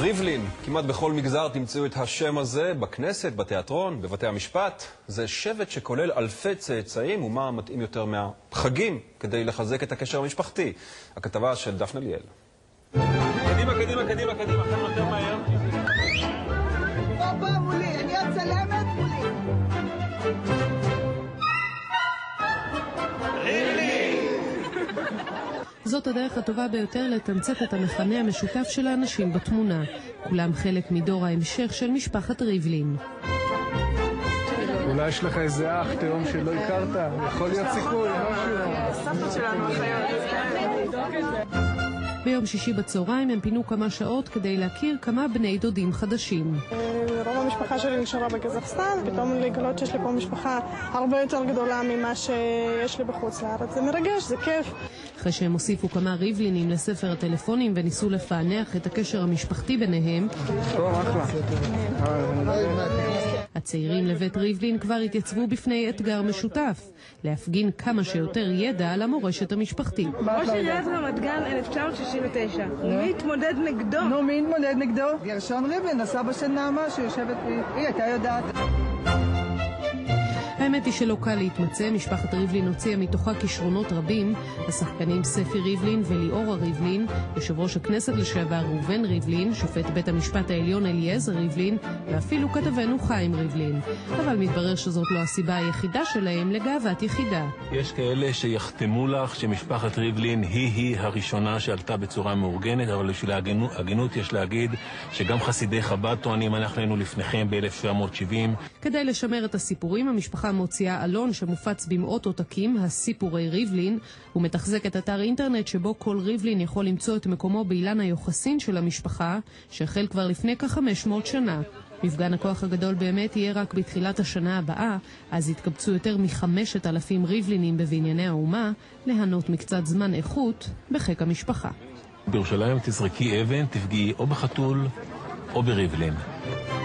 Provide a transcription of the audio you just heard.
ריבלין, כמעט בכל מגזר תמצאו את השם הזה, בכנסת, בתיאטרון, בבתי המשפט. זה שבט שכולל אלפי צאצאים, ומה מתאים יותר מהחגים כדי לחזק את הקשר המשפחתי. הכתבה של דפנה ליאל. קדימה, קדימה, קדימה, קדימה, חבר'ה, יותר מהר. בוא, מולי, אני הצלמת מולי. זאת הדרך הטובה ביותר לתמצת את המכנה המשותף של האנשים בתמונה. כולם חלק מדור ההמשך של משפחת ריבלין. אולי יש לך איזה אח תאום שלא הכרת, יכול להיות סיכוי, סבתא שלנו אחיות. ביום שישי בצהריים הם פינו כמה שעות כדי להכיר כמה בני דודים חדשים. רוב המשפחה שלי נשארה בקזחסטן, פתאום לגלות שיש לי פה משפחה הרבה יותר גדולה ממה שיש לי בחוץ לארץ. זה מרגש, זה כיף. אחרי שהם הוסיפו כמה ריבלינים לספר הטלפונים וניסו לפענח את הקשר המשפחתי ביניהם, טוב, אחלה. הצעירים לבית ריבלין כבר התייצבו בפני אתגר משותף, להפגין כמה שיותר ידע על המורשת המשפחתית. ראש עיריית רמת גן 1969. מי התמודד נגדו? נו, מי התמודד נגדו? גרשון ריבלין, הסבא של נעמה שיושבת היא הייתה יודעת. האמת היא שלא קל להתמצא, משפחת ריבלין הוציאה מתוכה כישרונות רבים, השחקנים ספי ריבלין וליאורה ריבלין, יושב ראש הכנסת לשעבר ראובן ריבלין, שופט בית המשפט העליון אליעזר ריבלין, ואפילו כתבנו חיים ריבלין. אבל מתברר שזאת לא הסיבה היחידה שלהם לגאוות יחידה. יש כאלה שיחתמו לך שמשפחת ריבלין היא הראשונה שעלתה בצורה מאורגנת, אבל בשביל ההגינות יש להגיד שגם חסידי חב"ד טוענים אנחנו היינו לפניכם ב-1770. כדי לשמר את הסיפורים, המשפחה מוציאה אלון שמופץ במאות עותקים, הסיפורי ריבלין, ומתחזק את אתר אינטרנט שבו כל ריבלין יכול למצוא את מקומו באילן היוחסין של המשפחה, שהחל כבר לפני כ-500 שנה. מפגן הכוח הגדול באמת יהיה רק בתחילת השנה הבאה, אז יתקבצו יותר מ5,000 ריבלינים בבנייני האומה, ליהנות מקצת זמן איכות בחיק המשפחה. בירושלים תזרקי אבן, תפגעי או בחתול או בריבלין.